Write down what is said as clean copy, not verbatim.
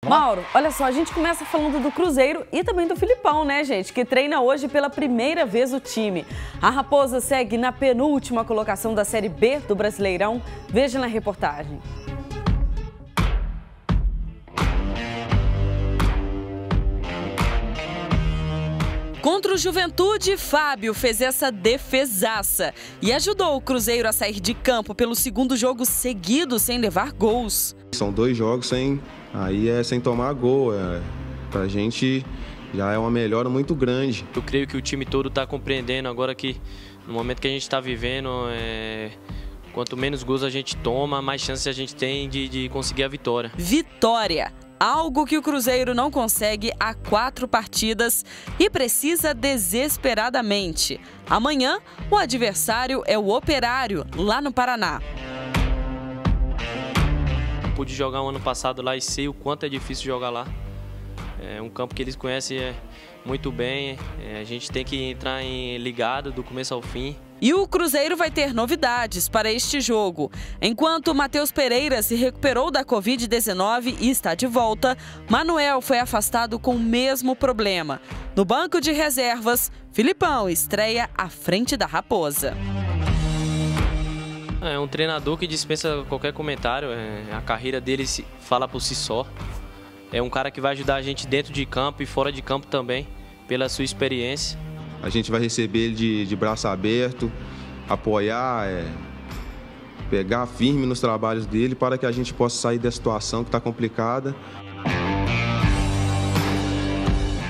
Mauro, olha só, a gente começa falando do Cruzeiro e também do Filipão, né, gente? Que treina hoje pela primeira vez o time. A Raposa segue na penúltima colocação da Série B do Brasileirão. Veja na reportagem. Contra o Juventude, Fábio fez essa defesaça e ajudou o Cruzeiro a sair de campo pelo segundo jogo seguido sem levar gols. São 2 jogos sem tomar gol. Pra gente já é uma melhora muito grande. Eu creio que o time todo está compreendendo agora que no momento que a gente está vivendo, quanto menos gols a gente toma, mais chances a gente tem de conseguir a vitória. Vitória! Algo que o Cruzeiro não consegue há 4 partidas e precisa desesperadamente. Amanhã, o adversário é o Operário, lá no Paraná. Pude jogar o ano passado lá e sei o quanto é difícil jogar lá. É um campo que eles conhecem muito bem, a gente tem que entrar ligado do começo ao fim. E o Cruzeiro vai ter novidades para este jogo. Enquanto Matheus Pereira se recuperou da Covid-19 e está de volta, Manuel foi afastado com o mesmo problema. No banco de reservas, Filipão estreia à frente da Raposa. É um treinador que dispensa qualquer comentário, a carreira dele fala por si só. É um cara que vai ajudar a gente dentro de campo e fora de campo também, pela sua experiência. A gente vai receber ele de braço aberto, apoiar, pegar firme nos trabalhos dele para que a gente possa sair da situação que está complicada.